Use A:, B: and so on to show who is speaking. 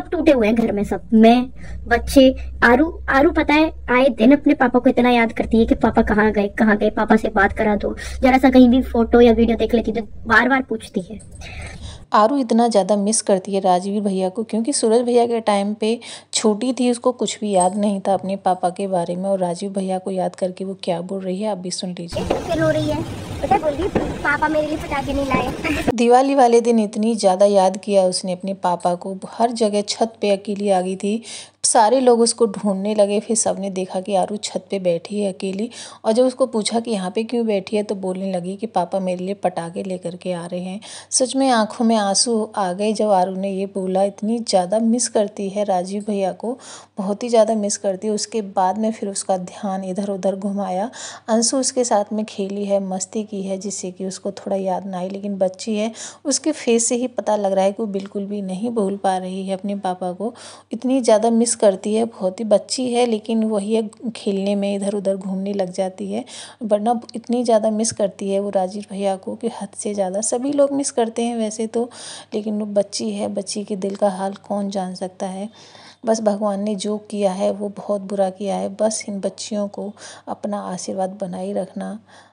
A: सब टूटे हुए हैं घर में, सब मैं, बच्चे। आरू आरू पता है आए दिन अपने पापा को इतना याद करती है कि पापा कहाँ गए, कहाँ गए, पापा से बात करा दो। जरा सा कहीं भी फोटो या वीडियो देख लेती तो बार बार पूछती है।
B: आरू इतना ज़्यादा मिस करती है राजवीर भैया को, क्योंकि सूरज भैया के टाइम पे छोटी थी, उसको कुछ भी याद नहीं था अपने पापा के बारे में। और राजीव भैया को याद करके वो क्या बोल रही है आप भी सुन लीजिए।
A: फिर रो रही है, पता है, बोल रही है पापा मेरे लिए पटाखे नहीं लाए।
B: दिवाली वाले दिन इतनी ज़्यादा याद किया उसने अपने पापा को, हर जगह छत पे अकेली आ गई थी। सारे लोग उसको ढूंढने लगे, फिर सबने देखा कि आरू छत पे बैठी है अकेली। और जब उसको पूछा कि यहाँ पे क्यों बैठी है तो बोलने लगी कि पापा मेरे लिए पटाखे लेकर के आ रहे हैं। सच में आंखों में आंसू आ गए जब आरू ने ये बोला। इतनी ज़्यादा मिस करती है राजीव भैया को, बहुत ही ज़्यादा मिस करती है। उसके बाद में फिर उसका ध्यान इधर उधर घुमाया। अंशु उसके साथ में खेली है, मस्ती की है, जिससे कि उसको थोड़ा याद ना आए। लेकिन बच्ची है, उसके फेस से ही पता लग रहा है कि वो बिल्कुल भी नहीं भूल पा रही है अपने पापा को। इतनी ज़्यादा मिस करती है, बहुत ही बच्ची है, लेकिन वही है खेलने में इधर उधर घूमने लग जाती है। वरना इतनी ज़्यादा मिस करती है वो राजीव भैया को कि हद से ज़्यादा। सभी लोग मिस करते हैं वैसे तो, लेकिन वो बच्ची है, बच्ची के दिल का हाल कौन जान सकता है। बस भगवान ने जो किया है वो बहुत बुरा किया है। बस इन बच्चियों को अपना आशीर्वाद बनाए रखना।